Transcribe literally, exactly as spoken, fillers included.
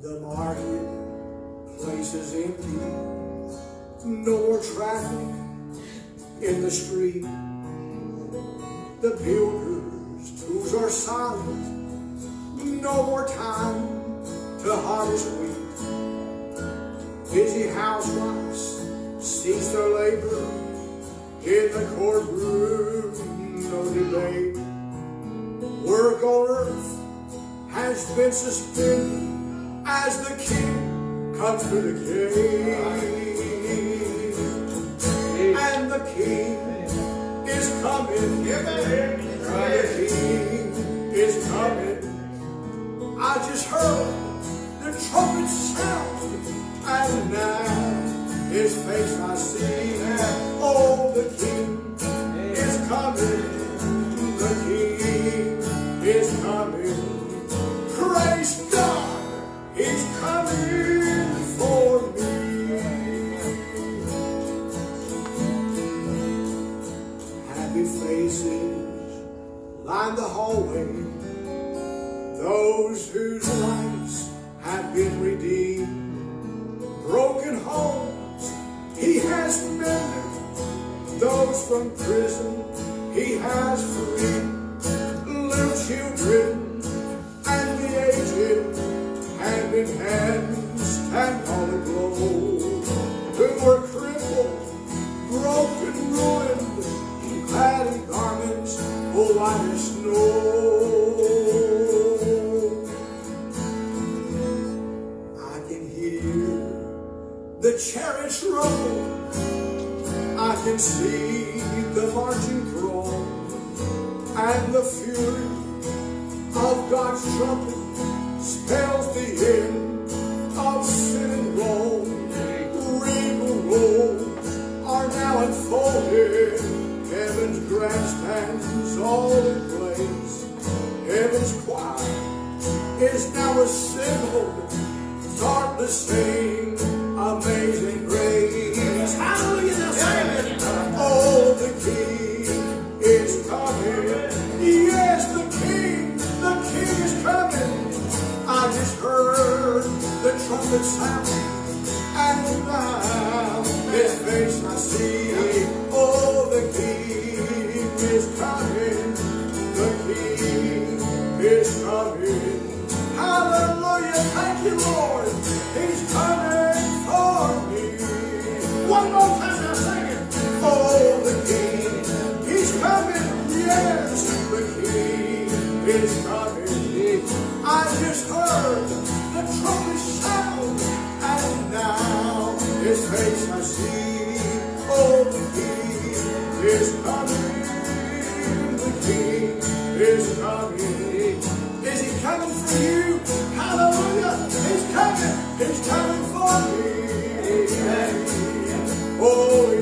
The marketplace is empty, no more traffic in the street. The builder's tools are silent, no more time to harvest wheat. Busy housewives cease their labor in the courtroom, no debate. Work on earth has been suspended as the king comes to the gate. And the king is coming. The king is coming. I just heard the trumpet sound, and now his face I see. Oh, the king is coming. The king is coming. Praise God, he's coming for me. Happy faces line the hallway, those whose lives have been redeemed. Broken homes he has mended, those from prison he has freed. Little children and the aged, hand in hand, stand on the globe, who were crippled, broken, ruined, clad in garments white as snow. I can hear the chariots rumble, I can see the marching throng, and the fury of God's trumpet spells the end of sin and wrong. Regal roads are now unfolded, heaven's grandstands all in place. Heaven's choir is now assembled, start to sing Amazing Grace. Hallelujah, now sing it. Oh, the King is coming. Yes, the King, the King is coming. I just heard the trumpet sound, and now his face I see. Oh, the King is coming. The King is coming. Hallelujah, thank you, Lord. He's coming for me. One more time now, sing it. Oh, the King, he's coming. Yes, the King is coming. I just heard the trumpet sound, and now his face I see. Oh, the King is coming. The King is coming. Is he coming for you? Hallelujah. He's coming. He's coming for me. Oh,